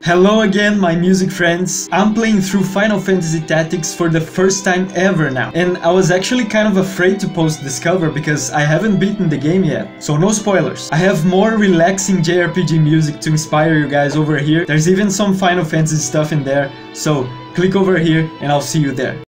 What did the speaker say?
Hello again, my music friends. I'm playing through Final Fantasy Tactics for the first time ever now. And I was actually kind of afraid to post this cover because I haven't beaten the game yet. So no spoilers. I have more relaxing JRPG music to inspire you guys over here. There's even some Final Fantasy stuff in there. So click over here and I'll see you there.